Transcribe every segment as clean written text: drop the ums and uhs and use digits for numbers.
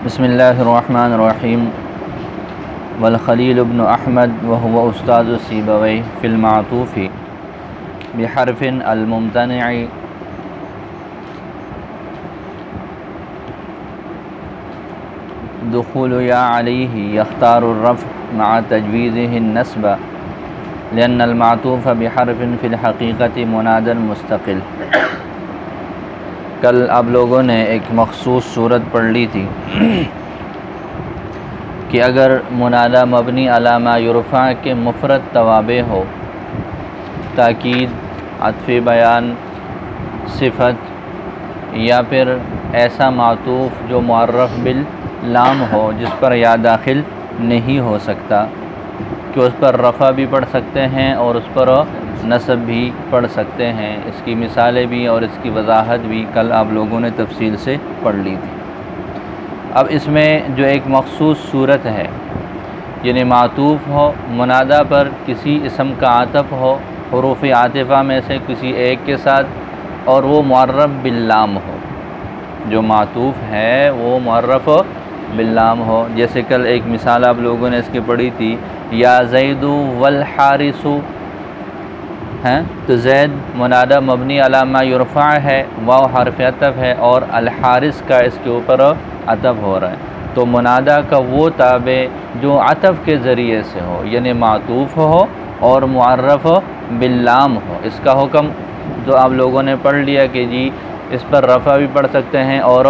بسم اللہ الرحمن الرحیم والخلیل ابن احمد وهو استاذ سیبوی فی المعطوف بحرف الممتنع دخول یا علیہ یختار الرفع مع تجویزه النصب لأن المعطوف بحرف فی الحقیقت مناد مستقل۔ کل آپ لوگوں نے ایک مخصوص صورت پڑھ لی تھی کہ اگر منادہ مبنی علی ما یرفع کے مفرد توابع ہو، تاکید، عطف بیان، صفت، یا پھر ایسا معطوف جو معرف باللام ہو جس پر یا داخل نہیں ہو سکتا، کہ اس پر رفع بھی پڑھ سکتے ہیں اور اس پر نصب بھی پڑھ سکتے ہیں۔ اس کی مثالیں بھی اور اس کی وضاحت بھی کل آپ لوگوں نے تفصیل سے پڑھ لی تھی۔ اب اس میں جو ایک مخصوص صورت ہے، یعنی معطوف ہو، منادہ پر کسی اسم کا عطف ہو حروف عاطفہ میں سے کسی ایک کے ساتھ، اور وہ معرف باللام ہو، جو معطوف ہے وہ معرف باللام ہو۔ جیسے کل ایک مثال آپ لوگوں نے اس کی پڑھی تھی، یا زید والحارث ہیں، تو زید منادہ مبنی علی ما یرفع ہے، واو حرف عطف ہے، اور الحارث کا اس کے اوپر عطف ہو رہا ہے۔ تو منادہ کا وہ تابع جو عطف کے ذریعے سے ہو، یعنی معطوف ہو اور معرف باللام ہو، اس کا حکم جو آپ لوگوں نے پڑھ لیا کہ جی اس پر رفع بھی پڑھ سکتے ہیں اور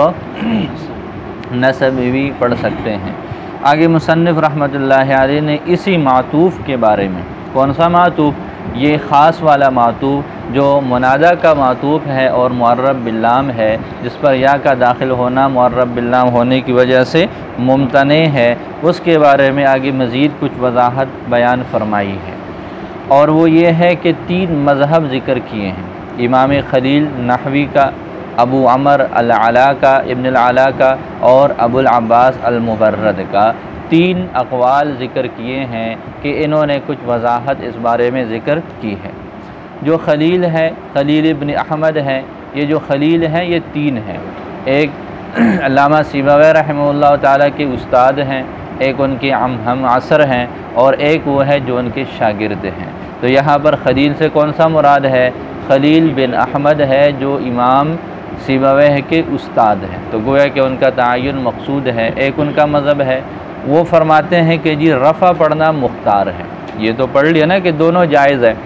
نصب بھی پڑھ سکتے ہیں۔ آگے مصنف رحمۃ اللہ علیہ نے اسی معطوف کے بارے میں، کون سا معطوف؟ یہ خاص والا معطوف جو منادہ کا معطوف ہے اور معرف باللام ہے، جس پر یا کا داخل ہونا معرف باللام ہونے کی وجہ سے ممتنع ہے، اس کے بارے میں آگے مزید کچھ وضاحت بیان فرمائی ہے۔ اور وہ یہ ہے کہ 3 مذہب ذکر کیے ہیں، امام خلیل نحوی کا، ابو عمر العلا کا، ابن العلا کا، اور ابو العباس المبرد کا۔ 3 اقوال ذکر کیے ہیں کہ انہوں نے کچھ وضاحت اس بارے میں ذکر کی ہے۔ جو خلیل ہے، خلیل ابن احمد ہے، یہ جو خلیل ہیں یہ 3 ہیں۔ ایک علامہ سیبوی رحمہ اللہ تعالیٰ کے استاد ہیں، ایک ان کے ہم عصر ہیں، اور ایک وہ ہے جو ان کے شاگرد ہیں۔ تو یہاں پر خلیل سے کون سا مراد ہے؟ خلیل بن احمد ہے جو امام سیبوی کے استاد ہیں، تو گویا کہ ان کا تعین مقصود ہے۔ ایک ان کا مذہب ہے، وہ فرماتے ہیں کہ جی رفع پڑھنا مختار ہے۔ یہ تو پڑھ لیا نا کہ دونوں جائز ہے،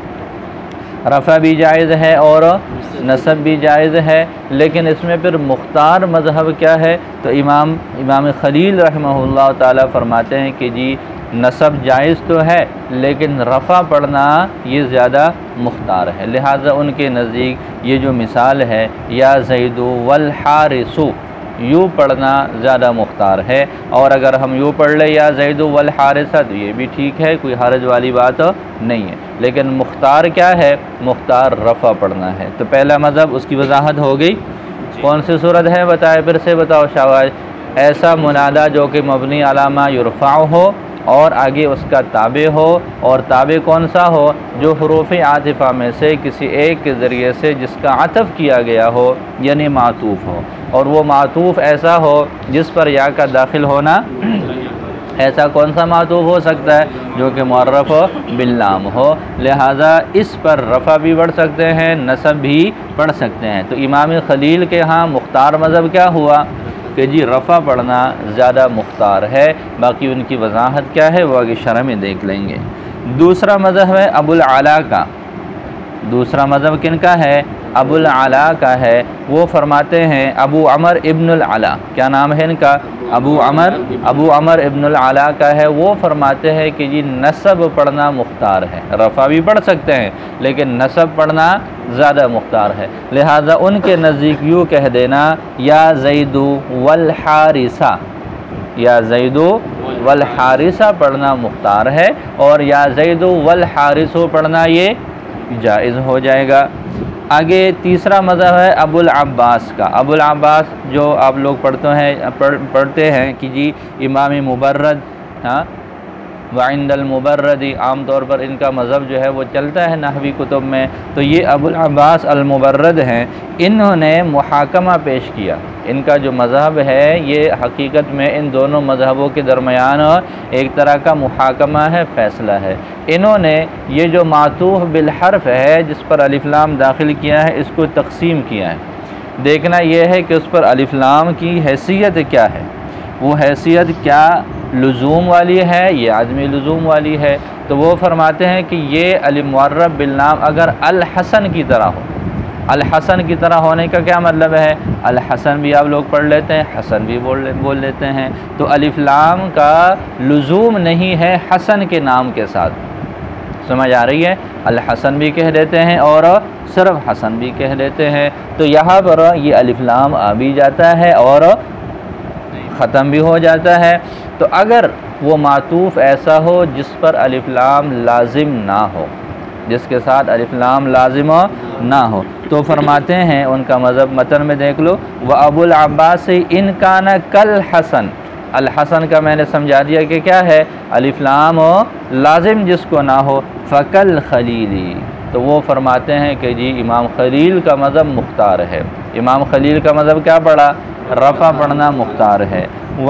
رفع بھی جائز ہے اور نصب بھی جائز ہے، لیکن اس میں پھر مختار مذہب کیا ہے؟ تو امام خلیل رحمہ اللہ تعالیٰ فرماتے ہیں کہ جی نصب جائز تو ہے لیکن رفع پڑھنا یہ زیادہ مختار ہے۔ لہٰذا ان کے نزدیک یہ جو مثال ہے، یا زید والحارث، یوں پڑھنا زیادہ مختار ہے، اور اگر ہم یوں پڑھ لیں یا زید والحارث تو یہ بھی ٹھیک ہے، کوئی حرج والی بات نہیں ہے، لیکن مختار کیا ہے؟ مختار رفع پڑھنا ہے۔ تو پہلا مذہب اس کی وضاحت ہو گئی۔ کون سی صورت ہے بتائے، پھر سے بتاؤ شاباش۔ ایسا منادہ جو کہ مبنی علی ما یرفع ہو اور آگے اس کا تابع ہو، اور تابع کون سا ہو؟ جو حروف عاطفہ میں سے کسی ایک کے ذریعے سے جس کا عطف کیا گیا ہو، یعنی معطوف ہو، اور وہ معطوف ایسا ہو جس پر یا کا داخل ہونا، ایسا کون سا معطوف ہو سکتا ہے؟ جو کہ معرف باللام ہو، لہٰذا اس پر رفع بھی پڑھ سکتے ہیں، نصب بھی پڑھ سکتے ہیں۔ تو امام خلیل کے ہاں مختار مذہب کیا ہوا کہ جی رفع پڑھنا زیادہ مختار ہے۔ باقی ان کی وضاحت کیا ہے وہ آگے شرح میں دیکھ لیں گے۔ دوسرا مذہب ہے ابو العلا کا۔ دوسرا مذہب کن کا ہے؟ ابو العلا کا ہے۔ وہ فرماتے ہیں ابو عمر ابن العلا، کیا نام ہے ان کا؟ ابو عمر ابن العلا کا ہے۔ وہ فرماتے ہیں کہ جی نصب پڑھنا مختار ہے، رفع بھی پڑھ سکتے ہیں لیکن نصب پڑھنا زیادہ مختار ہے۔ لہٰذا ان کے نزدیک یوں کہہ دینا، یا زید والحارث، یا زید والحارث پڑھنا مختار ہے، اور یا زید والحارث پڑھنا یہ جائز ہو جائے گا۔ آگے تیسرا مذہب ہے ابو العباس کا۔ ابو العباس جو آپ لوگ پڑھتے ہیں کہ جی امام مبرد، ہاں وعند المبردی، عام طور پر ان کا مذہب جو ہے وہ چلتا ہے نحوی کتب میں، تو یہ ابو العباس المبرد ہیں، انہوں نے محاکمہ پیش کیا۔ ان کا جو مذہب ہے یہ حقیقت میں ان دونوں مذہبوں کے درمیان ایک طرح کا محاکمہ ہے، فیصلہ ہے۔ انہوں نے یہ جو معطوف بالحرف ہے جس پر الف لام داخل کیا ہے، اس کو تقسیم کیا ہے۔ دیکھنا یہ ہے کہ اس پر الف لام کی حیثیت کیا ہے، وہ حیثیت کیا لزوم والی ہے یا عدمی لزوم والی ہے۔ تو وہ فرماتے ہیں کہ یہ الف معرب باللام اگر الحسن کی طرح ہو، الحسن کی طرح ہونے کا کیا مطلب ہے؟ الحسن بھی آپ لوگ پڑھ لیتے ہیں، حسن بھی بول لیتے ہیں، تو الف لام کا لزوم نہیں ہے حسن کے نام کے ساتھ، سمجھ آ رہی ہے؟ الحسن بھی کہہ دیتے ہیں اور صرف حسن بھی کہہ دیتے ہیں، تو یہاں پر یہ الف لام آ بھی جاتا ہے اور ختم بھی ہو جاتا ہے۔ تو اگر وہ معطوف ایسا ہو جس پر الف لام لازم نہ ہو، جس کے ساتھ الف لام لازم نہ ہو، تو فرماتے ہیں ان کا مذہب متن میں دیکھ لو، وَأَبُو الْعَبَّاسِ إِنْ كَانَ كَالْحَسَنِ، الحسن کا میں نے سمجھا دیا کہ کیا ہے، الف لام لازم جس کو نہ ہو، فَكَالْخَلِيلِ، تو وہ فرماتے ہیں کہ جی امام خلیل کا مذہب مختار ہے۔ امام خلیل کا مذہب کیا پڑھا؟ رفع پڑھنا مختار ہے۔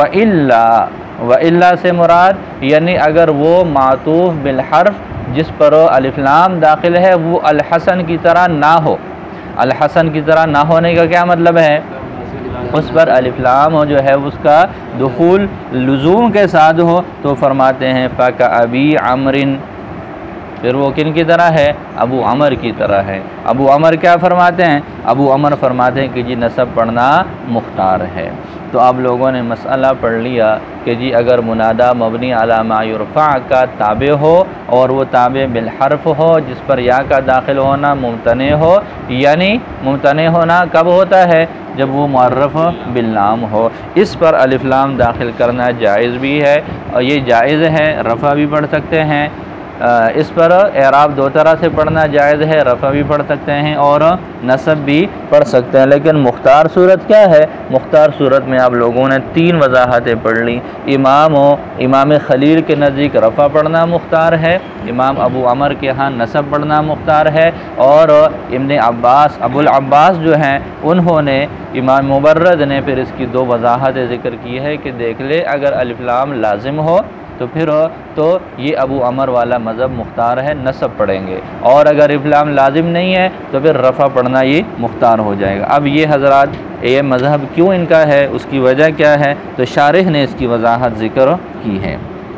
وَإِلَّا سے مراد یعنی اگر وہ معطوف بالحرف جس پر الف لام داخل ہے وہ الحسن کی طرح نہ ہو، الحسن کی طرح نہ ہونے کا کیا مطلب ہے؟ اس پر الف لام جو ہے اس کا دخول لزوم کے ساتھ ہو، تو فرماتے ہیں فَكَأَبِي عَمْرٍ، پھر وہ کن کی طرح ہے؟ ابو عمر کی طرح ہے۔ ابو عمر کیا فرماتے ہیں؟ ابو عمر فرماتے ہیں کہ جی نصب پڑھنا مختار ہے۔ تو آپ لوگوں نے مسئلہ پڑھ لیا کہ جی اگر منادہ مبنی علی ما یرفع کا تابع ہو اور وہ تابع بالحرف ہو جس پر یا کا داخل ہونا ممتنع ہو، یعنی ممتنع ہونا کب ہوتا ہے؟ جب وہ معرف باللام ہو، اس پر الف لام داخل کرنا جائز بھی ہے، اور یہ جائز ہے، رفع بھی پڑھ سکتے ہیں، اس پر اعراب دو طرح سے پڑھنا جائز ہے، رفع بھی پڑھ سکتے ہیں اور نصب بھی پڑھ سکتے ہیں، لیکن مختار صورت کیا ہے؟ مختار صورت میں آپ لوگوں نے تین وضاحتیں پڑھ لی۔ امام خلیل کے نزدیک رفع پڑھنا مختار ہے، امام ابو عمر کے ہاں نصب پڑھنا مختار ہے، اور ابن عباس ابو العباس جو ہیں انہوں نے، امام مبرد نے پھر اس کی دو وضاحتیں ذکر کی ہے کہ دیکھ لے اگر الف لام لازم ہو تو یہ ابو عمر والا مذہب مختار ہے، نصب پڑھیں گے، اور اگر الف لام لازم نہیں ہے تو پھر رفع پڑھنا یہ مختار ہو جائے گا۔ اب یہ حضرات یہ مذہب کیوں ان کا ہے، اس کی وجہ کیا ہے؟ تو شارح نے اس کی وضاحت ذکر کی ہے۔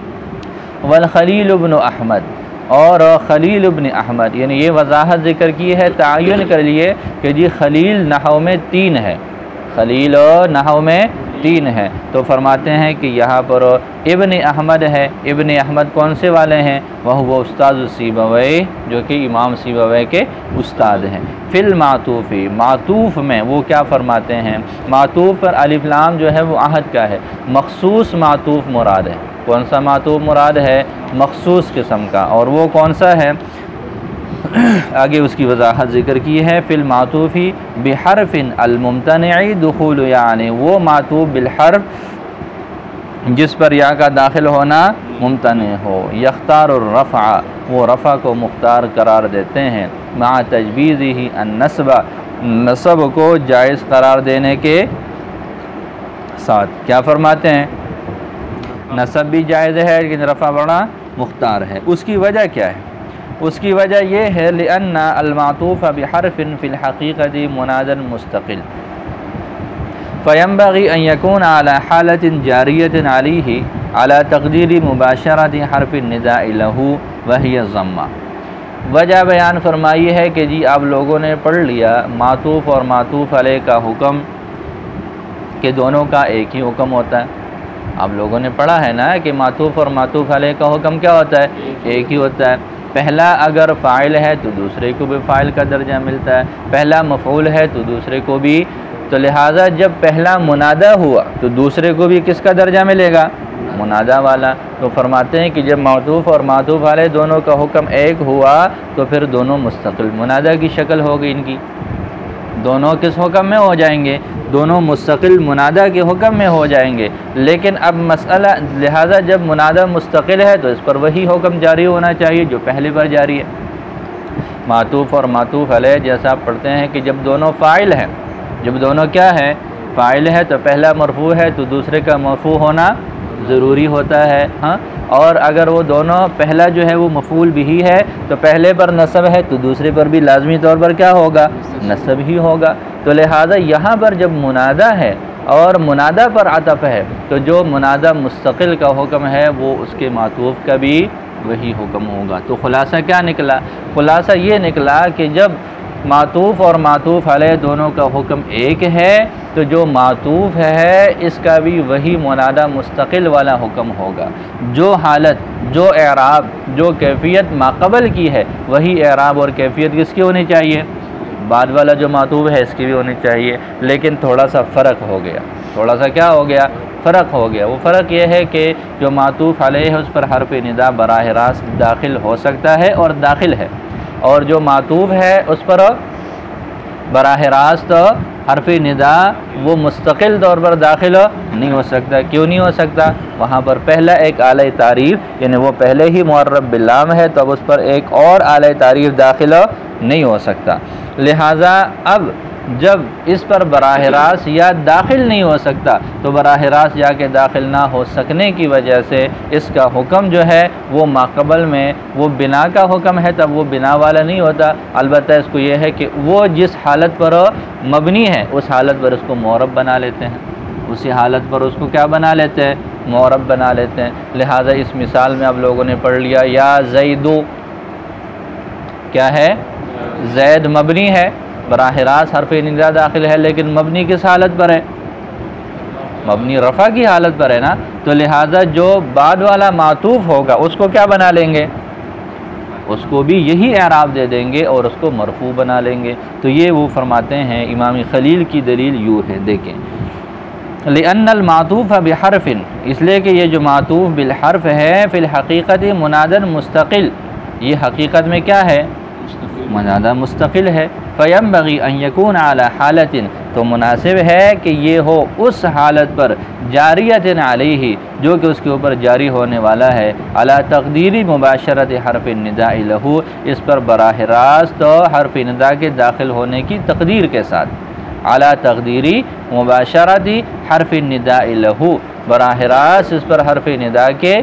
والخلیل ابن احمد، اور خلیل ابن احمد، یعنی یہ وضاحت ذکر کی ہے، تعین کر لیے کہ جی خلیل نحو میں تین ہے، خلیل نحو میں تین ہے، تو فرماتے ہیں کہ یہاں پر ابن احمد ہے۔ ابن احمد کون سے والے ہیں؟ وہ استاد سیبوی، جو کہ امام سیبوی کے استاد ہیں۔ فی المعطوف، معطوف میں وہ کیا فرماتے ہیں؟ معطوف پر الف لام جو ہے وہ عہد کا ہے، مخصوص معطوف مراد ہے۔ کون سا معطوف مراد ہے؟ مخصوص قسم کا، اور وہ کون سا ہے؟ آگے اس کی وضاحت ذکر کی ہے، فی المعطوف بحرف الممتنع دخول، یعنی وہ معطوف بالحرف جس پر یا کا داخل ہونا ممتنع ہو، یختار الرفع، وہ رفع کو مختار قرار دیتے ہیں، مع تجویزہ النصب، نصب کو جائز قرار دینے کے ساتھ۔ کیا فرماتے ہیں؟ نصب بھی جائز ہے لیکن رفع بڑا مختار ہے۔ اس کی وجہ کیا ہے؟ اس کی وجہ یہ ہے لأن المعطوف بحرف فی الحقیقت منادا مستقل، فینبغی ان یکون علی حالت جاریۃ علیہ علی تقدیر مباشرۃ حرف النداء لہ وہی الضمہ۔ وجہ بیان فرمائی ہے کہ جی آپ لوگوں نے پڑھ لیا معطوف اور معطوف علیہ کا حکم کہ دونوں کا ایک ہی حکم ہوتا ہے۔ آپ لوگوں نے پڑھا ہے نا کہ معطوف اور معطوف علیہ کا حکم کیا ہوتا ہے؟ ایک ہی ہوتا ہے۔ پہلا اگر فاعل ہے تو دوسرے کو بھی فاعل کا درجہ ملتا ہے، پہلا مفعول ہے تو دوسرے کو بھی، تو لہٰذا جب پہلا منادہ ہوا تو دوسرے کو بھی کس کا درجہ ملے گا؟ منادہ والا۔ تو فرماتے ہیں کہ جب معطوف اور معطوف علیہ دونوں کا حکم ایک ہوا تو پھر دونوں مستقل منادہ کی شکل ہو گئی ان کی، دونوں کس حکم میں ہو جائیں گے؟ دونوں مستقل منادہ کے حکم میں ہو جائیں گے۔ لیکن اب مسئلہ لہٰذا جب منادہ مستقل ہے تو اس پر وہی حکم جاری ہونا چاہیے جو پہلے پر جاری ہے۔ معطوف اور معطوف علیہ جیسا آپ پڑھتے ہیں کہ جب دونوں فاعل ہیں، جب دونوں کیا ہے؟ فاعل ہے تو پہلا مرفوع ہے تو دوسرے کا مرفوع ہونا ضروری ہوتا ہے، ہاں، اور اگر وہ دونوں پہلا جو ہے وہ مفعول بھی ہے تو پہلے پر نصب ہے تو دوسرے پر بھی لازمی طور پر کیا ہوگا؟ نصب ہی ہوگا۔ تو لہٰذا یہاں پر جب منادہ ہے اور منادہ پر عطف ہے تو جو منادہ مستقل کا حکم ہے وہ اس کے معطوف کا بھی وہی حکم ہوگا۔ تو خلاصہ کیا نکلا؟ خلاصہ یہ نکلا کہ جب معطوف اور معطوف علیہ دونوں کا حکم ایک ہے تو جو معطوف ہے اس کا بھی وہی منادہ مستقل والا حکم ہوگا۔ جو حالت، جو اعراب، جو کیفیت ماقبل کی ہے وہی اعراب اور کیفیت کس کی ہونی چاہیے؟ بعد والا جو معطوف ہے اس کی بھی ہونی چاہیے، لیکن تھوڑا سا فرق ہو گیا۔ تھوڑا سا کیا ہو گیا؟ فرق ہو گیا۔ وہ فرق یہ ہے کہ جو معطوف علیہ ہے اس پر حرف ندا براہ راست داخل ہو سکتا ہے اور داخل ہے، اور جو معطوف ہے اس پر براہ راست حرف ندا وہ مستقل طور پر داخل نہیں ہو سکتا۔ کیوں نہیں ہو سکتا؟ وہاں پر پہلا ایک اعلی تعریف، یعنی وہ پہلے ہی معرب باللام ہے تو اب اس پر ایک اور اعلی تعریف داخل نہیں ہو سکتا۔ لہٰذا اب جب اس پر براہ راست یا داخل نہیں ہو سکتا تو براہ راست یا کے داخل نہ ہو سکنے کی وجہ سے اس کا حکم جو ہے وہ ماقبل میں وہ بنا کا حکم ہے، تب وہ بنا والا نہیں ہوتا۔ البتہ اس کو یہ ہے کہ وہ جس حالت پر مبنی ہے اس حالت پر اس کو معرب بنا لیتے ہیں، اسی حالت پر اس کو کیا بنا لیتے ہیں؟ معرب بنا لیتے ہیں۔ لہٰذا اس مثال میں اب لوگوں نے پڑھ لیا یا زیدو، کیا ہے؟ زید مبنی ہے، براہ راست حرف ندا داخل ہے، لیکن مبنی کس حالت پر ہے؟ مبنی رفع کی حالت پر ہے نا، تو لہٰذا جو بعد والا معطوف ہوگا اس کو کیا بنا لیں گے؟ اس کو بھی یہی اعراب دے دیں گے اور اس کو مرفوع بنا لیں گے۔ تو یہ وہ فرماتے ہیں امام خلیل کی دلیل یوں ہے، دیکھیں لِأَنَّ الْمَعْطُوفَ بِحَرْفٍ، اس لیے کہ یہ جو معطوف بالحرف ہے فی الحقیقت منادً مستقل، یہ حقیقت میں کیا ہے؟ منادہ مستقل ہے۔ فَيَنبَغِي أَن يَكُونَ عَلَى حَالَةٍ، تو مناسب ہے کہ یہ ہو اس حالت پر جاریۃ علیہ جو کہ اس کے اوپر جاری ہونے والا ہے، علی تقدیری مباشرت حرف النداء لہ، اس پر براہ راست حرف ندا کے داخل ہونے کی تقدیر کے ساتھ، علی تقدیری مباشرت حرف النداء لہ، براہ راست اس پر حرف ندا کے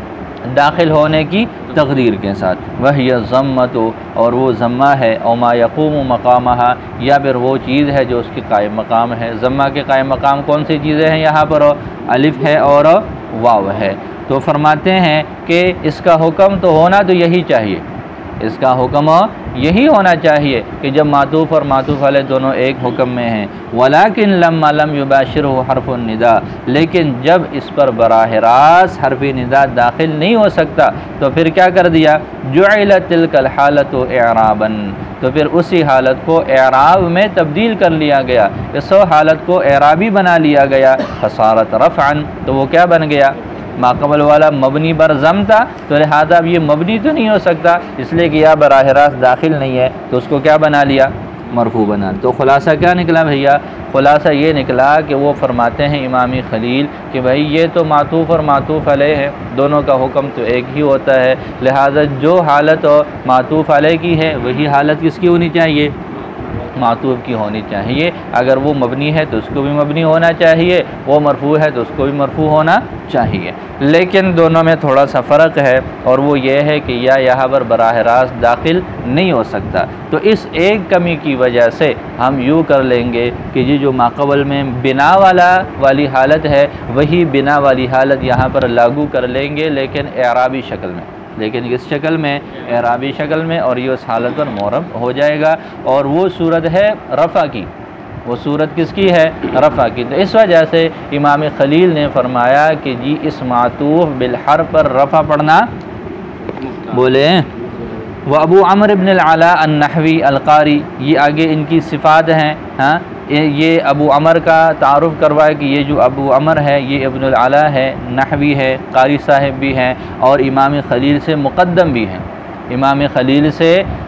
داخل ہونے کی تقدیر کے ساتھ، وہی الضمۃ، اور وہ ضمہ ہے، او ما یقوم مقامہا، یا پھر وہ چیز ہے جو اس کی قائم مقام ہے۔ ضمہ کے قائم مقام کون سی چیزیں ہیں؟ یہاں پر الف ہے اور واو ہے۔ تو فرماتے ہیں کہ اس کا حکم تو ہونا تو یہی چاہیے، اس کا حکم یہی ہونا چاہیے کہ جب معطوف اور معطوف علیہ دونوں ایک حکم میں ہیں، ولیکن لما لم یباشرہ حرف النداء، لیکن جب اس پر براہ راست حرف ندا داخل نہیں ہو سکتا تو پھر کیا کر دیا؟ جعلت تلک الحالۃ اعرابا، تو پھر اسی حالت کو اعراب میں تبدیل کر لیا گیا، اس حالت کو اعرابی بنا لیا گیا، فصارت رفعا، تو وہ کیا بن گیا؟ ماقبل والا مبنی بر ضم تھا تو لہذا اب یہ مبنی تو نہیں ہو سکتا، اس لیے کہ یہ براہ راست داخل نہیں ہے تو اس کو کیا بنا لیا؟ مرفوع بنا۔ تو خلاصہ کیا نکلا بھیا؟ خلاصہ یہ نکلا کہ وہ فرماتے ہیں امام خلیل کہ بھائی یہ تو معطوف اور معطوف علیہ ہے، دونوں کا حکم تو ایک ہی ہوتا ہے، لہذا جو حالت معطوف علیہ کی ہے وہی حالت کس کی ہونی چاہیے؟ معطوف کی ہونی چاہیے۔ اگر وہ مبنی ہے تو اس کو بھی مبنی ہونا چاہیے، وہ مرفوع ہے تو اس کو بھی مرفوع ہونا چاہیے، لیکن دونوں میں تھوڑا سا فرق ہے، اور وہ یہ ہے کہ یا یہاں پر براہ راست داخل نہیں ہو سکتا، تو اس ایک کمی کی وجہ سے ہم یوں کر لیں گے کہ یہ جو ماقبل میں بنا والی حالت ہے وہی بنا والی حالت یہاں پر لاگو کر لیں گے، لیکن اعرابی شکل میں، لیکن اس شکل میں اعرابی شکل میں، اور یہ اس حالت پر معرب ہو جائے گا، اور وہ صورت ہے رفع کی، وہ صورت کس کی ہے؟ رفع کی۔ تو اس وجہ سے امام خلیل نے فرمایا کہ جی اس معطوف بالحرف پر رفع پڑھنا، بولے وہ ابو عمرو بن العلاء النحوی القاری، یہ آگے ان کی صفات ہیں، ہاں یہ ابو عمر کا تعارف کروایا کہ یہ جو ابو عمر ہے یہ ابن العلاء ہے، نحوی ہے، قاری صاحب بھی ہیں، اور امام خلیل سے مقدم بھی ہیں، امام خلیل سے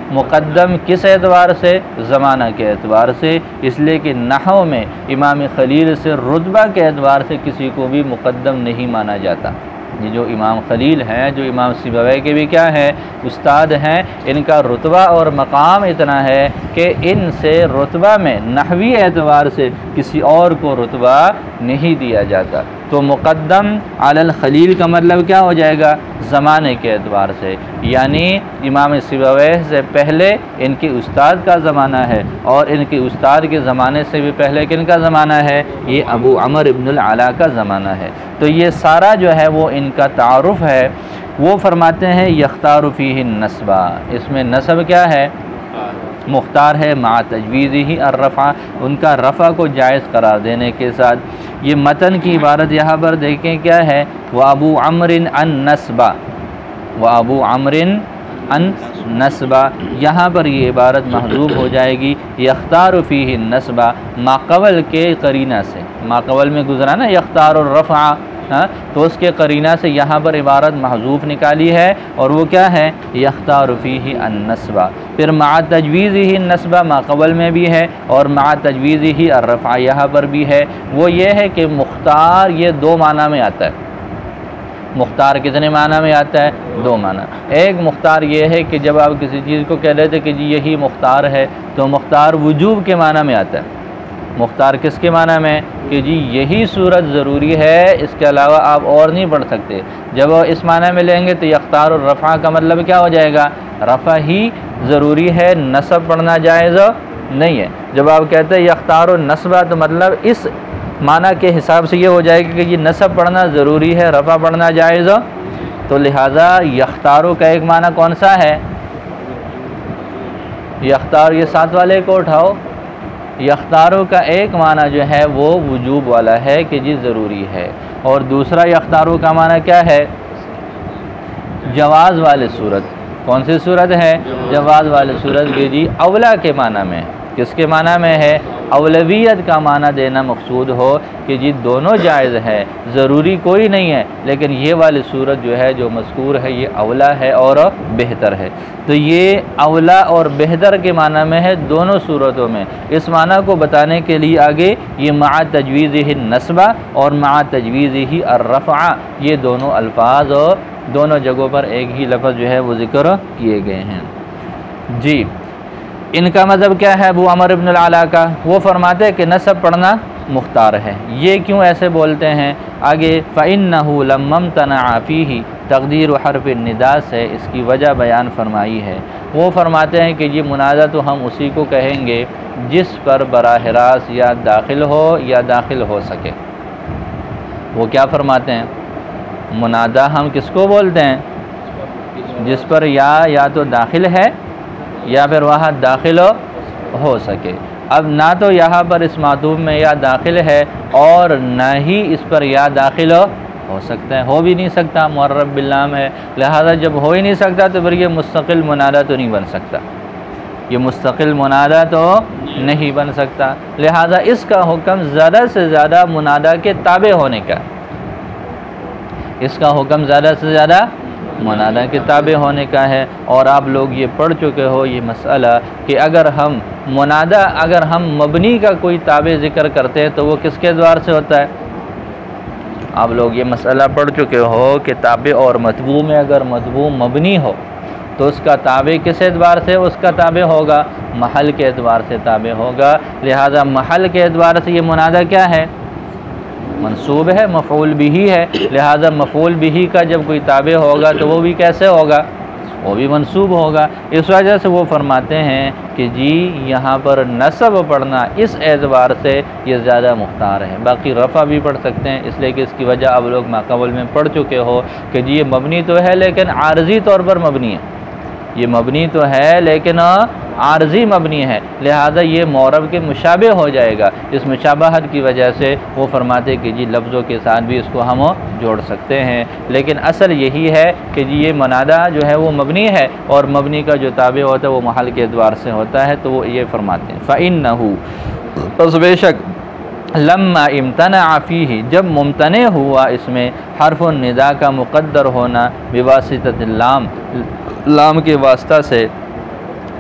مقدم کس اعتبار سے؟ زمانہ کے اعتبار سے، اس لیے کہ نحو میں امام خلیل سے رتبہ کے اعتبار سے کسی کو بھی مقدم نہیں مانا جاتا۔ یہ جو امام خلیل ہیں، جو امام سیبویہ کے بھی کیا ہیں؟ استاد ہیں، ان کا رتبہ اور مقام اتنا ہے کہ ان سے رتبہ میں نحوی اعتبار سے کسی اور کو رتبہ نہیں دیا جاتا۔ تو مقدم علی الخلیل کا مطلب کیا ہو جائے گا؟ زمانے کے اعتبار سے، یعنی امام سیبویہ سے پہلے ان کے استاد کا زمانہ ہے، اور ان کے استاد کے زمانے سے بھی پہلے کن کا زمانہ ہے؟ یہ ابو عمرو ابن العلا کا زمانہ ہے۔ تو یہ سارا جو ہے وہ ان کا تعارف ہے۔ وہ فرماتے ہیں یختار فیہ النسب، اس میں نسب کیا ہے؟ مختار ہے، مع تجویزہ الرفع، ان کا رفع کو جائز قرار دینے کے ساتھ۔ یہ متن کی عبارت یہاں پر دیکھیں کیا ہے؟ وَأَبُو عَمْرٍ النَّسْبَ، وَأَبُو عَمْرٍ النَّسْبَ، یہاں پر یہ عبارت محذوف ہو جائے گی۔ یختار فیہ النسب ما قبل کے قرینہ سے، ما قبل میں گزرا نا یختار الرفع، تو اس کے قرینہ سے یہاں پر عبارت محذوف نکالی ہے، اور وہ کیا ہے؟ یختار فیہ النسب۔ پھر مع تجویزہ النسب ما قبل میں بھی ہے، اور مع تجویزہ الرفع یہاں پر بھی ہے۔ وہ یہ ہے کہ مختار یہ دو معنی میں آتا ہے۔ مختار کتنے معنی میں آتا ہے؟ دو معنی۔ ایک مختار یہ ہے کہ جب آپ کسی چیز کو کہہ لیتے کہ جی یہی مختار ہے، تو مختار وجوب کے معنی میں آتا ہے۔ مختار کس کے معنی میں؟ کہ جی یہی صورت ضروری ہے، اس کے علاوہ آپ اور نہیں پڑھ سکتے۔ جب اس معنی میں لیں گے تو یختار الرفع کا مطلب کیا ہو جائے گا؟ رفع ہی ضروری ہے، نصب پڑھنا جائز نہیں ہے۔ جب آپ کہتے ہیں یختار النصب تو مطلب اس معنی کے حساب سے یہ ہو جائے گا کہ یہ نصب پڑھنا ضروری ہے، رفع پڑھنا جائز، تو لہٰذا یختارو کا ایک معنی کون سا ہے؟ یختار، یہ ساتھ والے کو اٹھاؤ۔ یختارو کا ایک معنی جو ہے وہ وجوب والا ہے کہ جی ضروری ہے، اور دوسرا یختارو کا معنی کیا ہے؟ جواز والی صورت۔ کون سی صورت ہے؟ جواز والی صورت کہ جی اولا کے معنی میں۔ کس کے معنی میں ہے؟ اولویت کا معنی دینا مقصود ہو کہ جی دونوں جائز ہے، ضروری کوئی نہیں ہے، لیکن یہ والی صورت جو ہے جو مذکور ہے یہ اولا ہے اور بہتر ہے۔ تو یہ اولا اور بہتر کے معنی میں ہے دونوں صورتوں میں۔ اس معنی کو بتانے کے لیے آگے یہ مع تجویزہ النسب اور مع تجویزہ الرفع، یہ دونوں الفاظ دونوں جگہوں پر ایک ہی لفظ جو ہے وہ ذکر کیے گئے ہیں۔ جی ان کا مذہب کیا ہے ابو عمرو ابن العلا کا؟ وہ فرماتے ہیں کہ نسب پڑھنا مختار ہے۔ یہ کیوں ایسے بولتے ہیں؟ آگے فَإِنَّهُ لَمَّ امْتَنَعَ فِيهِ تقدیر حرف النداء سے اس کی وجہ بیان فرمائی ہے۔ وہ فرماتے ہیں کہ یہ منادہ تو ہم اسی کو کہیں گے جس پر براہ راست یا داخل ہو یا داخل ہو سکے۔ وہ کیا فرماتے ہیں؟ منادہ ہم کس کو بولتے ہیں؟ جس پر یا تو داخل ہے یا پھر وہاں داخل ہو سکے۔ اب نہ تو یہاں پر اس معطوف میں یا داخل ہے اور نہ ہی اس پر یا داخل ہو سکتا ہے، ہو بھی نہیں سکتا، معرب باللام ہے، لہذا جب ہو ہی نہیں سکتا تو پھر یہ مستقل منادہ تو نہیں بن سکتا، یہ مستقل منادہ تو نہیں بن سکتا، لہذا اس کا حکم زیادہ سے زیادہ منادہ کے تابع ہونے کا، اس کا حکم زیادہ سے زیادہ منادہ کے تابع ہونے کا ہے۔ اور آپ لوگ یہ پڑھ چکے ہو یہ مسئلہ کہ اگر ہم مبنی کا کوئی تابع ذکر کرتے ہیں تو وہ کس کے اعتبار سے ہوتا ہے؟ آپ لوگ یہ مسئلہ پڑھ چکے ہو کہ تابع اور متبوع میں اگر متبوع مبنی ہو تو اس کا تابع کس اعتبار سے اس کا تابع ہوگا؟ محل کے اعتبار سے تابع ہوگا، لہذا محل کے اعتبار سے یہ منادہ کیا ہے؟ منصوب ہے، مفعول بھی ہے، لہذا مفعول بھی کا جب کوئی تابع ہوگا تو وہ بھی کیسے ہوگا؟ وہ بھی منصوب ہوگا۔ اس وجہ سے وہ فرماتے ہیں کہ جی یہاں پر نصب پڑھنا اس اعتبار سے یہ زیادہ مختار ہے، باقی رفع بھی پڑھ سکتے ہیں، اس لیے کہ اس کی وجہ اب لوگ ماقبل میں پڑھ چکے ہو کہ جی یہ مبنی تو ہے لیکن عارضی طور پر مبنی ہے، یہ مبنی تو ہے لیکن عارضی مبنی ہے، لہذا یہ معرب کے مشابہ ہو جائے گا۔ اس مشابہت کی وجہ سے وہ فرماتے کہ جی لفظوں کے ساتھ بھی اس کو ہم جوڑ سکتے ہیں، لیکن اصل یہی ہے کہ جی یہ منادہ جو ہے وہ مبنی ہے اور مبنی کا جو تابع ہوتا ہے وہ محل کے اعتبار سے ہوتا ہے، تو وہ یہ فرماتے ہیں فَإِنَّهُ، پس بے شک لما امتنع فیہ، جب ممتنع ہوا اس میں حرف النداء کا مقدر ہونا بواسطۃ اللام، لام کے واسطہ سے،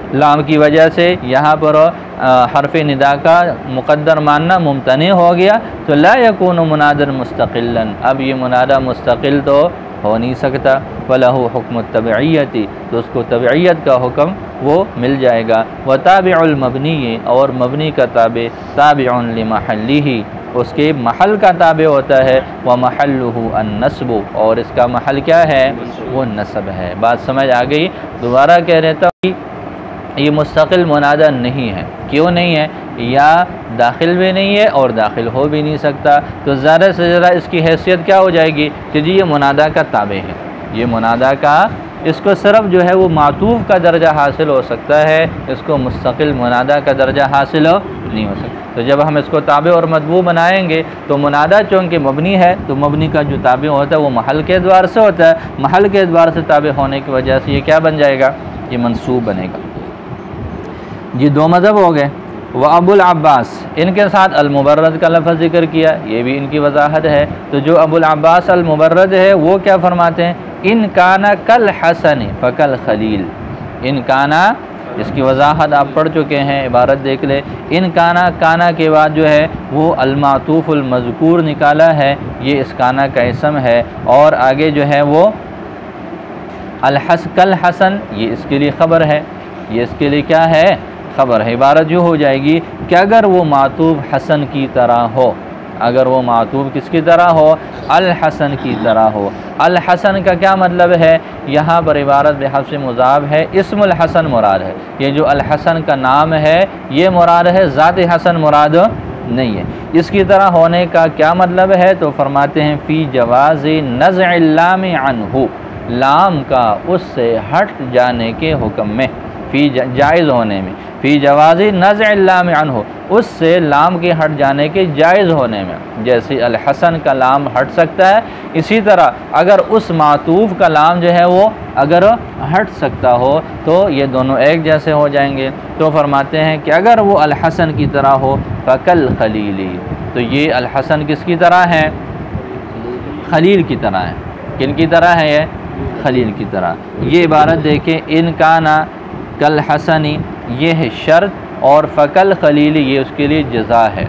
لام کی وجہ سے یہاں پر حرف ندا کا مقدر ماننا ممتنع ہو گیا، تو لا یکون منادً مستقلا، اب یہ منادہ مستقل تو ہو نہیں سکتا، فلہ حکم التبعیت، تو اس کو تبعیت کا حکم وہ مل جائے گا، وتابع المبنی، اور مبنی کا تابع تابع لمحلہ، اس کے محل کا تابع ہوتا ہے، ومحلہ النصب، اور اس کا محل کیا ہے؟ وہ نصب ہے۔ بات سمجھ آ گئی؟ دوبارہ کہہ رہتا ہوں یہ مستقل منادہ نہیں ہے۔ کیوں نہیں ہے؟ یا داخل بھی نہیں ہے اور داخل ہو بھی نہیں سکتا، تو زیادہ سے زیادہ اس کی حیثیت کیا ہو جائے گی کہ جی یہ منادہ کا تابع ہے، یہ منادہ کا، اس کو صرف جو ہے وہ معطوف کا درجہ حاصل ہو سکتا ہے، اس کو مستقل منادہ کا درجہ حاصل نہیں ہو سکتا۔ تو جب ہم اس کو تابع اور مطبوع بنائیں گے تو منادہ چونکہ مبنی ہے، تو مبنی کا جو تابع ہوتا ہے وہ محل کے اعتبار سے ہوتا ہے، محل کے اعتبار سے تابع ہونے کی وجہ سے یہ کیا بن جائے گا؟ یہ منصوب بنے گا۔ جی دو مذہب ہو گئے۔ وہ ابو العباس، ان کے ساتھ المبرد کا لفظ ذکر کیا، یہ بھی ان کی وضاحت ہے۔ تو جو ابو العباس المبرد ہے وہ کیا فرماتے ہیں؟ ان کانا کل حسن فکل خلیل، ان کانا، اس کی وضاحت آپ پڑھ چکے ہیں، عبارت دیکھ لے۔ ان کانا، کانا کے بعد جو ہے وہ المعطوف المذکور نکالا ہے، یہ اس کانا کا اسم ہے، اور آگے جو ہے وہ کل حسن، یہ اس کے لیے خبر ہے، یہ اس کے لیے کیا ہے؟ خبر ہے۔ عبارت جو ہو جائے گی کہ اگر وہ معطوف حسن کی طرح ہو، اگر وہ معطوف کس کی طرح ہو؟ الحسن کی طرح ہو۔ الحسن کا کیا مطلب ہے؟ یہاں پر عبارت بحذف مضاف ہے، اسم الحسن مراد ہے، یہ جو الحسن کا نام ہے یہ مراد ہے، ذات حسن مراد نہیں ہے۔ اس کی طرح ہونے کا کیا مطلب ہے؟ تو فرماتے ہیں فی جواز نزع اللام عنہ، لام کا اس سے ہٹ جانے کے حکم میں، فی جائز ہونے میں، فی جواز نزع اللام عنہ، اس سے لام کے ہٹ جانے کے جائز ہونے میں، جیسے الحسن کا لام ہٹ سکتا ہے، اسی طرح اگر اس معطوف کا لام جو ہے وہ اگر ہٹ سکتا ہو تو یہ دونوں ایک جیسے ہو جائیں گے۔ تو فرماتے ہیں کہ اگر وہ الحسن کی طرح ہو فکل خلیلی، تو یہ الحسن کس کی طرح ہے؟ خلیل کی طرح ہے۔ کن کی طرح ہے یہ؟ خلیل کی طرح۔ یہ عبارت دیکھیں، ان کانا کل حسنی یہ ہے شرط، اور فکل خلیلی یہ اس کے لیے جزا ہے۔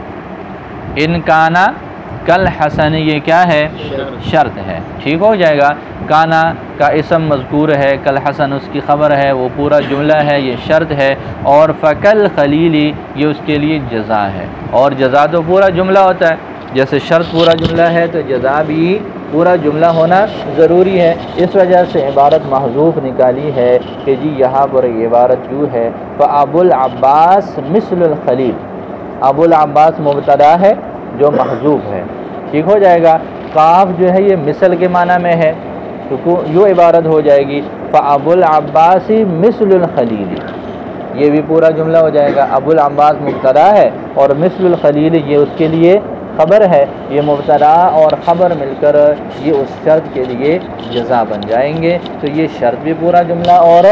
ان کانا کل حسنی یہ کیا ہے؟ شرط ہے، ٹھیک ہو جائے گا۔ کانا کا اسم مذکور ہے، کل حسن اس کی خبر ہے، وہ پورا جملہ ہے، یہ شرط ہے، اور فکل خلیلی یہ اس کے لیے جزا ہے، اور جزا تو پورا جملہ ہوتا ہے، جیسے شرط پورا جملہ ہے تو جزا بھی پورا جملہ ہونا ضروری ہے۔ اس وجہ سے عبارت محذوف نکالی ہے کہ جی یہاں پر یہ عبارت جو ہے فابو العباس مثل الخلیل، ابو العباس مبتدا ہے جو محذوف ہے، ٹھیک ہو جائے گا۔ قاف جو ہے یہ مثل کے معنی میں ہے، تو یہ عبارت ہو جائے گی فابو العباس مثل الخلیل، یہ بھی پورا جملہ ہو جائے گا۔ ابو العباس مبتدا ہے اور مثل الخلیل یہ اس کے لیے خبر ہے، یہ مبتدا اور خبر مل کر یہ اس شرط کے لیے جزا بن جائیں گے، تو یہ شرط بھی پورا جملہ اور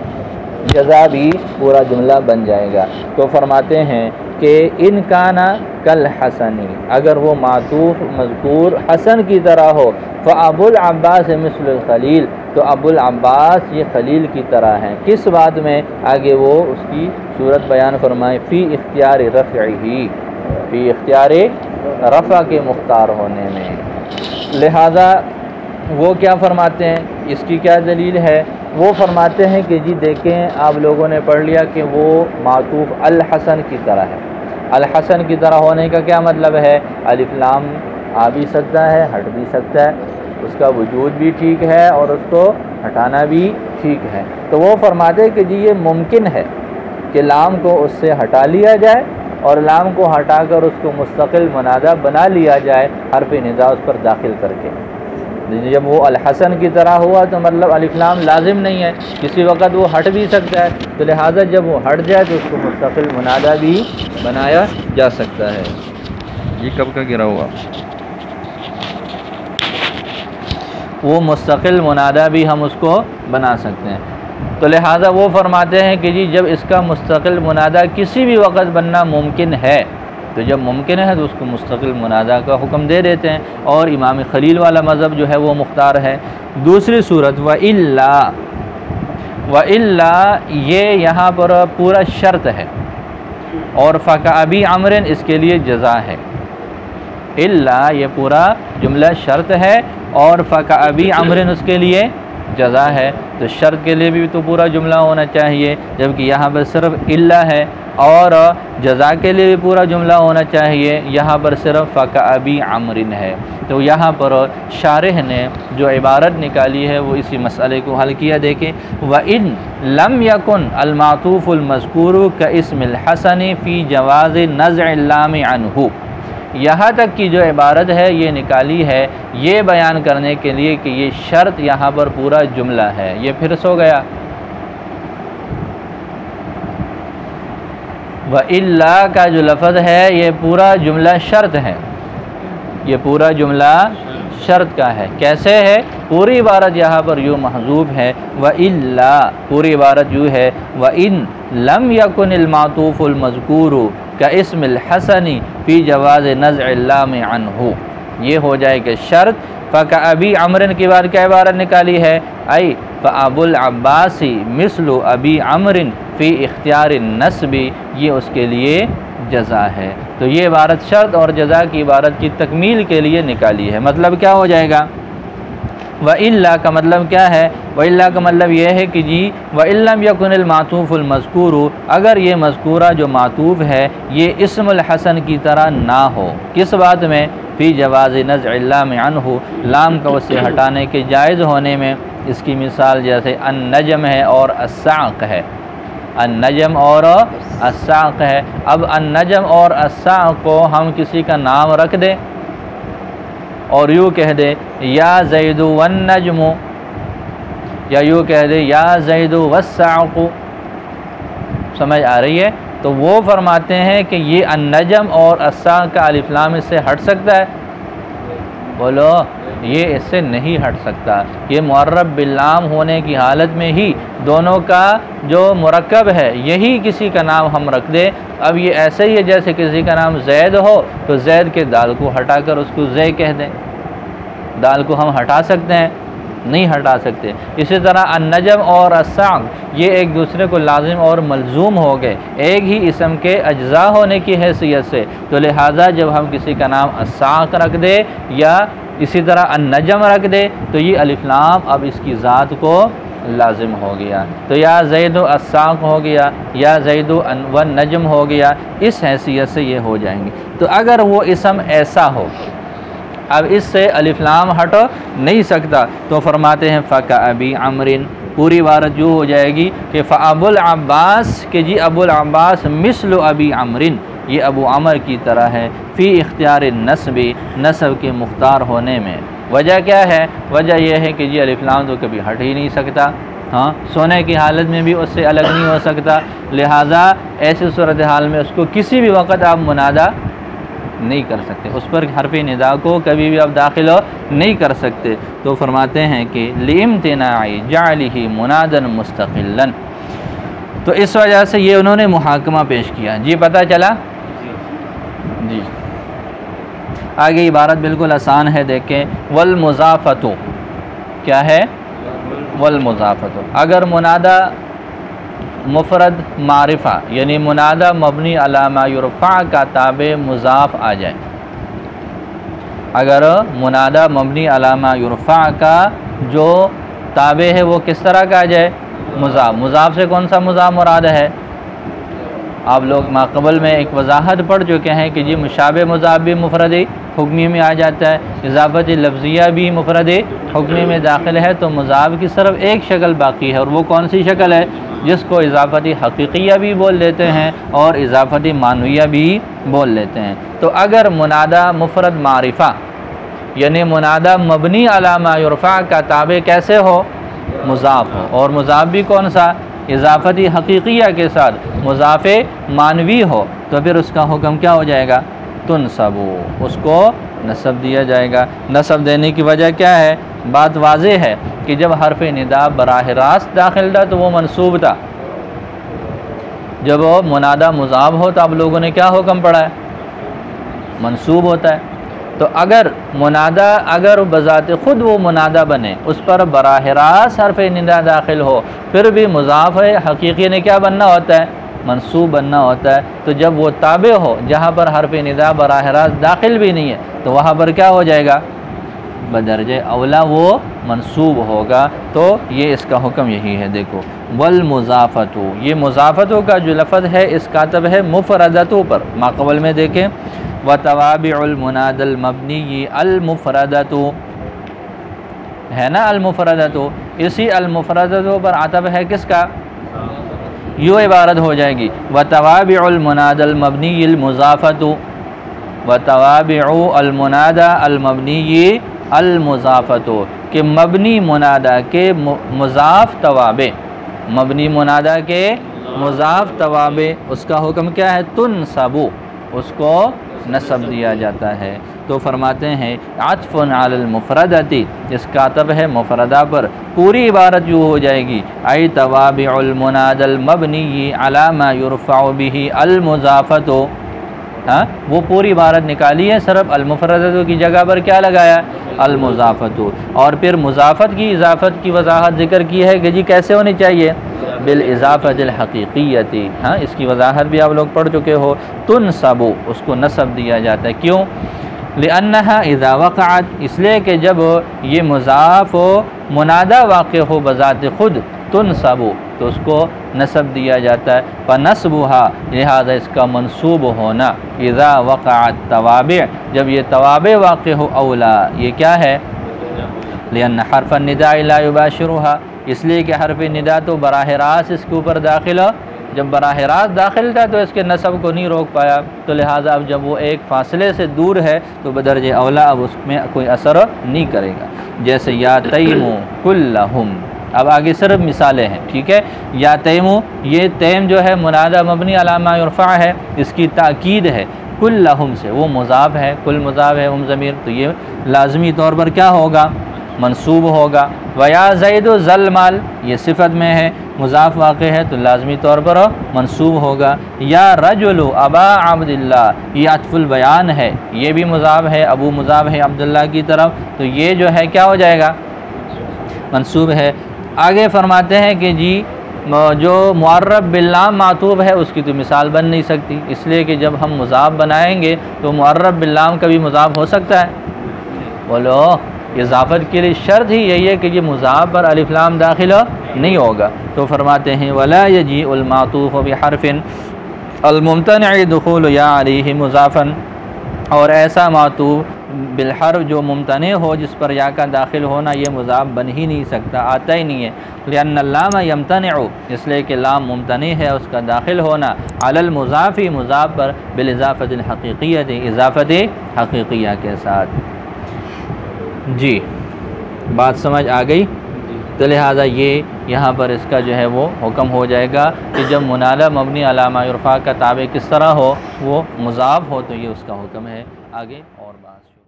جزا بھی پورا جملہ بن جائے گا۔ تو فرماتے ہیں کہ ان کانا کل حسنی، اگر وہ معطوف مذکور حسن کی طرح ہو، فابو العباس مثل الخلیل، تو ابو العباس یہ خلیل کی طرح ہیں، کس بات میں؟ آگے وہ اس کی صورت بیان فرمائے، فی اختیار رفعہ، فی اختیار رفع کے مختار ہونے میں۔ لہذا وہ کیا فرماتے ہیں؟ اس کی کیا دلیل ہے؟ وہ فرماتے ہیں کہ جی دیکھیں آپ لوگوں نے پڑھ لیا کہ وہ معطوف الحسن کی طرح ہے، الحسن کی طرح ہونے کا کیا مطلب ہے؟ الف لام آ بھی سکتا ہے، ہٹ بھی سکتا ہے، اس کا وجود بھی ٹھیک ہے اور اس کو ہٹانا بھی ٹھیک ہے۔ تو وہ فرماتے ہیں کہ جی یہ ممکن ہے کہ لام کو اس سے ہٹا لیا جائے اور لام کو ہٹا کر اس کو مستقل منادہ بنا لیا جائے، حرف ندا اس پر داخل کر کے۔ جب وہ الحسن کی طرح ہوا تو مطلب الف لام لازم نہیں ہے، کسی وقت وہ ہٹ بھی سکتا ہے، تو لہٰذا جب وہ ہٹ جائے تو اس کو مستقل منادہ بھی بنایا جا سکتا ہے۔ یہ کب کا گرا ہوا؟ وہ مستقل منادہ بھی ہم اس کو بنا سکتے ہیں۔ تو لہٰذا وہ فرماتے ہیں کہ جی جب اس کا مستقل منادہ کسی بھی وقت بننا ممکن ہے، تو جب ممکن ہے تو اس کو مستقل منادہ کا حکم دے دیتے ہیں، اور امام خلیل والا مذہب جو ہے وہ مختار ہے۔ دوسری صورت وَإِلَّا، وَإِلَّا یہ یہاں پر پورا شرط ہے، اور فَكَأَبِي عَمْرٍ اس کے لیے جزا ہے۔ الا یہ پورا جملہ شرط ہے اور فَكَأَبِي عَمْرٍ اس کے لیے جزا ہے، تو شرط کے لیے بھی تو پورا جملہ ہونا چاہیے، جبکہ یہاں پر صرف الا ہے، اور جزا کے لیے بھی پورا جملہ ہونا چاہیے، یہاں پر صرف فَكَأَبِي عَمْرٍ ہے۔ تو یہاں پر شارح نے جو عبارت نکالی ہے وہ اسی مسئلے کو حل کیا۔ دیکھیں وَإِن لَمْ يَكُنْ الْمَعْطُوفُ الْمَذْكُورُ كَاسْمِ الْحَسَنِ فِي جَوَازِ نَزْعِ اللَّامِ عَنْهُ، یہاں تک کی جو عبارت ہے یہ نکالی ہے یہ بیان کرنے کے لیے کہ یہ شرط یہاں پر پورا جملہ ہے۔ یہ پھر سو گیا وَإِلَّا کا جو لفظ ہے یہ پورا جملہ شرط ہے، یہ پورا جملہ شرط کا ہے۔ کیسے ہے؟ پوری عبارت یہاں پر یوں محذوف ہے، وَإِلَّا پوری عبارت یوں ہے وَإِن لَمْ يَكُنِ الْمَعْطُوفُ الْمَذْكُورُ كَاسْمِ الْحَسَنِ فِي جَوَازِ نَزْعِ اللَّامِ عَنْهُ، یہ ہو جائے کہ شرط۔ فَكَأَبِي عَمْرٍ کی بعد کیا عبارت نکالی ہے؟ ای فَأَبُو الْعَبَّاسِ مِثْلُ أَبِي عَمْرٍ فِي اِخْتِيَارِ النَّصْبِ، یہ اس کے لیے جزا ہے۔ تو یہ عبارت شرط اور جزا کی عبارت کی تکمیل کے لیے نکالی ہے۔ مطلب کیا ہو جائے گا؟ وَإِلَّا کا مطلب کیا ہے؟ وَإِلَّا کا مطلب یہ ہے کہ جی وَإِن لَمْ يَكُنِ الْمَعْطُوفُ الْمَذْكُورُ، اگر یہ مذکورہ جو معطوف ہے یہ اسم الحسن کی طرح نہ ہو، کس بات میں؟ فی جواز نزع اللام عنہ، لام کا اس سے ہٹانے کے جائز ہونے میں۔ اس کی مثال جیسے النجم ہے اور السعق ہے، النجم اور السعق ہے۔ اب النجم اور السعق کو ہم کسی کا نام رکھ دیں اور یوں کہہ دے یا زید والنجم، یا یوں کہہ دے یا زید والسعق، سمجھ آ رہی ہے؟ تو وہ فرماتے ہیں کہ یہ النجم اور السعق کا الف لام اس سے ہٹ سکتا ہے؟ بولو، یہ اس سے نہیں ہٹ سکتا۔ یہ معرب باللام ہونے کی حالت میں ہی دونوں کا جو مرکب ہے یہی کسی کا نام ہم رکھ دیں۔ اب یہ ایسے ہی ہے جیسے کسی کا نام زید ہو تو زید کے دال کو ہٹا کر اس کو زے کہہ دیں، دال کو ہم ہٹا سکتے ہیں؟ نہیں ہٹا سکتے۔ اسی طرح النجم اور السعق یہ ایک دوسرے کو لازم اور ملزوم ہو گئے ایک ہی اسم کے اجزاء ہونے کی حیثیت سے، تو لہٰذا جب ہم کسی کا نام السعق رکھ دے یا اسی طرح النجم رکھ دے تو یہ الف لام اب اس کی ذات کو لازم ہو گیا، تو یا زید السعق ہو گیا یا زید والنجم ہو گیا، اس حیثیت سے یہ ہو جائیں گے۔ تو اگر وہ اسم ایسا ہو اب اس سے الف لام ہٹ نہیں سکتا تو فرماتے ہیں فَكَأَبِي عَمْرٍ، پوری عبارت جو ہو جائے گی کہ فَأَبُو الْعَبَّاسِ کہ جی ابو العباس مثل ابی عمرٍ، یہ ابو عمر کی طرح ہے، فی اختیار النصب نصب کے مختار ہونے میں۔ وجہ کیا ہے؟ وجہ یہ ہے کہ جی الف لام تو کبھی ہٹ ہی نہیں سکتا، ہاں سونے کی حالت میں بھی اس سے الگ نہیں ہو سکتا، لہٰذا ایسی صورتحال میں اس کو کسی بھی وقت آپ منادہ نہیں کر سکتے، اس پر حرف ندا کو کبھی بھی آپ داخل نہیں کر سکتے۔ تو فرماتے ہیں کہ لِامْتِنَاعِ جَعْلِهِ مُنَادًا مُسْتَقِلًا، تو اس وجہ سے یہ انہوں نے محاکمہ پیش کیا۔ جی پتہ چلا؟ جی آگے عبارت بالکل آسان ہے، دیکھیں والمضافۃ کیا ہے؟ والمضافۃ، اگر منادہ مفرد معرفہ یعنی منادہ مبنی علی ما یرفع کا تابع مضاف آ جائے، اگر منادہ مبنی علی ما یرفع کا جو تابع ہے وہ کس طرح کا آ جائے؟ مضاف۔ مضاف سے کون سا مضاف مراد ہے؟ آپ لوگ ماقبل میں ایک وضاحت پڑھ چکے ہیں کہ جی مشابہ مضاف بھی مفرد حکمی میں آ جاتا ہے، اضافت لفظیہ بھی مفرد حکمی میں داخل ہے، تو مضاف کی صرف ایک شکل باقی ہے، اور وہ کون سی شکل ہے؟ جس کو اضافتی حقیقیہ بھی بول لیتے ہیں اور اضافتی معنویہ بھی بول لیتے ہیں۔ تو اگر منادہ مفرد معرفہ یعنی منادہ مبنی علی ما یرفع کا تابع کیسے ہو؟ مضاف ہو، اور مضاف بھی کون سا؟ اضافتی حقیقیہ کے ساتھ مضاف معنوی ہو، تو پھر اس کا حکم کیا ہو جائے گا؟ تنصب، اس کو نصب دیا جائے گا۔ نصب دینے کی وجہ کیا ہے؟ بات واضح ہے کہ جب حرف ندا براہ راست داخل تھا تو وہ منصوب تھا، جب وہ منادہ مضاف ہو تو اب لوگوں نے کیا حکم پڑھا ہے؟ منصوب ہوتا ہے۔ تو اگر منادہ اگر بذات خود وہ منادہ بنے، اس پر براہ راست حرف ندا داخل ہو، پھر بھی مضاف حقیقی نے کیا بننا ہوتا ہے؟ منصوب بننا ہوتا ہے۔ تو جب وہ تابع ہو جہاں پر حرف ندا براہ راست داخل بھی نہیں ہے تو وہاں پر کیا ہو جائے گا؟ بدرجہ اولا وہ منصوب ہوگا۔ تو یہ اس کا حکم یہی ہے۔ دیکھو والمضافتو، یہ مضافتوں کا جو لفظ ہے اس کاتب ہے مفردتو پر، ما قبل میں دیکھیں وتوابع المناد المبنی المفردتو ہے نا، المفردتو، اسی المفردتو پر عطف ہے کس کا؟ یوں عبارت ہو جائے گی وتوابع المناد المبنی المضافتو، وتوابع المنادى المبنی المضافتو، کہ مبنی منادہ کے مضاف توابع، مبنی منادہ کے مضاف توابع اس کا حکم کیا ہے؟ تنصبو، اس کو نصب دیا جاتا ہے۔ تو فرماتے ہیں عطف علی المفردتی، اس کاتب ہے مفردہ پر، پوری عبارت یوں ہو جائے گی ای توابع المناد المبنی علی ما یرفع به المضافت، ہاں وہ پوری عبارت نکالی ہے، صرف المفردۃ کی جگہ پر کیا لگایا؟ المضافت، اور پھر مضافت کی اضافت کی وضاحت ذکر کی ہے کہ جی کیسے ہونی چاہیے؟ بالاضافۃ الحقیقیۃ، ہاں اس کی وضاحت بھی آپ لوگ پڑھ چکے ہو۔ تنصب، اس کو نصب دیا جاتا ہے، کیوں؟ لأنہا اذا وقعت، اس لیے کہ جب یہ مضاف و منادہ واقع ہو بذات خود، تنصب تو اس کو نصب دیا جاتا ہے، فنصبها، لہذا اس کا منصوب ہونا، اذا وقعت توابع، جب یہ توابع واقع ہو، اولا یہ کیا ہے؟ لأن حرف النداء لا یباشرها، اس لیے کہ حرف ندا تو براہ راست اس کے اوپر داخل ہو، جب براہ راست داخل تھا تو اس کے نصب کو نہیں روک پایا، تو لہٰذا اب جب وہ ایک فاصلے سے دور ہے تو بدرجہ اولا اب اس میں کوئی اثر نہیں کرے گا۔ جیسے یا تیمو کلہم، اب آگے صرف مثالیں ہیں، ٹھیک ہے؟ یا تیمو، یہ تیم جو ہے منادہ مبنی علی ما یرفع ہے، اس کی تاکید ہے کلہم سے، وہ مضاف ہے، کل مضاف ہے، ضمیر، تو یہ لازمی طور پر کیا ہوگا؟ منصوب ہوگا۔ ویا زید ذل مال، یہ صفت میں ہے، مضاف واقع ہے تو لازمی طور پر منصوب ہوگا۔ یا رجل ابا عبداللہ، یہ عطف البیان ہے، یہ بھی مضاف ہے، ابو مضاف ہے عبداللہ کی طرف، تو یہ جو ہے کیا ہو جائے گا؟ منصوب ہے۔ آگے فرماتے ہیں کہ جی جو معرب باللام معطوف ہے اس کی تو مثال بن نہیں سکتی، اس لیے کہ جب ہم مضاف بنائیں گے تو معرب باللام کبھی مضاف ہو سکتا ہے؟ بولو، اضافت کے لیے شرط ہی یہی ہے کہ یہ مضاف پر الف لام داخل نہیں ہوگا۔ تو فرماتے ہیں ولا یجیء المعطوف بحرف الممتنع دخول یا علیہ مضافا، اور ایسا معطوف بالحرف جو ممتنع ہو، جس پر یا کا داخل ہونا یہ مضاف بن ہی نہیں سکتا، آتا ہی نہیں ہے۔ لأن اللام یمتنع، اس لیے کہ لام ممتنع ہے اس کا داخل ہونا، علی المضاف، مضاف پر، بالاضافۃ الحقیقیۃ، اضافت حقیقیہ کے ساتھ۔ جی بات سمجھ آ گئی؟ تو لہٰذا یہ یہاں پر اس کا جو ہے وہ حکم ہو جائے گا کہ جب منادہ مبنی علی ما یرفع کا تابع کس طرح ہو، وہ مضاف ہو، تو یہ اس کا حکم ہے۔ آگے اور بات